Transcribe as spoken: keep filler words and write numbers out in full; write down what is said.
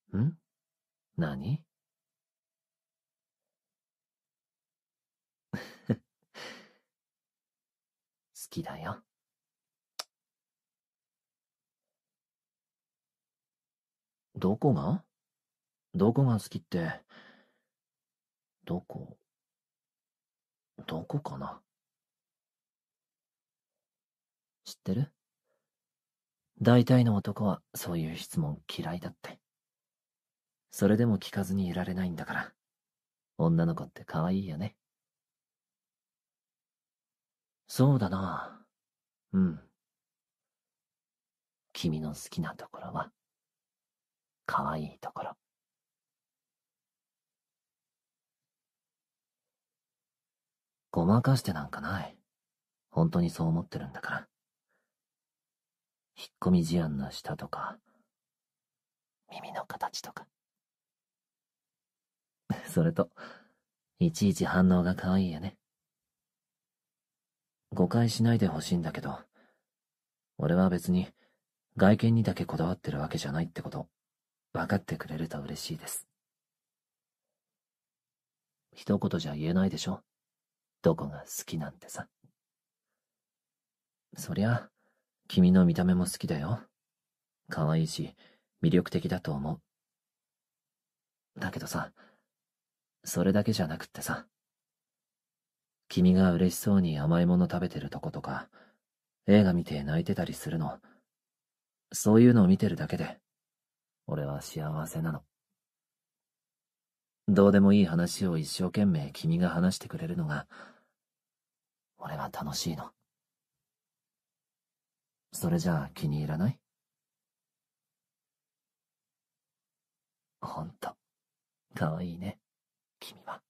ん？何？好きだよ。どこが？どこが好きって、どこ、どこかな？知ってる？大体の男はそういう質問嫌いだって。それでも聞かずにいられないんだから。女の子って可愛いよね。そうだな。うん。君の好きなところは、可愛いところ。ごまかしてなんかない。本当にそう思ってるんだから。引っ込み思案な舌とか、耳の形とか。それと、いちいち反応が可愛いよね。誤解しないでほしいんだけど、俺は別に外見にだけこだわってるわけじゃないってこと、分かってくれると嬉しいです。一言じゃ言えないでしょ。どこが好きなんてさ。そりゃ、君の見た目も好きだよ。可愛いし、魅力的だと思う。だけどさ、それだけじゃなくってさ、君が嬉しそうに甘いもの食べてるとことか、映画見て泣いてたりするの、そういうのを見てるだけで、俺は幸せなの。どうでもいい話を一生懸命君が話してくれるのが、俺は楽しいの。それじゃあ気に入らない？ほんと、かわいいね、君は。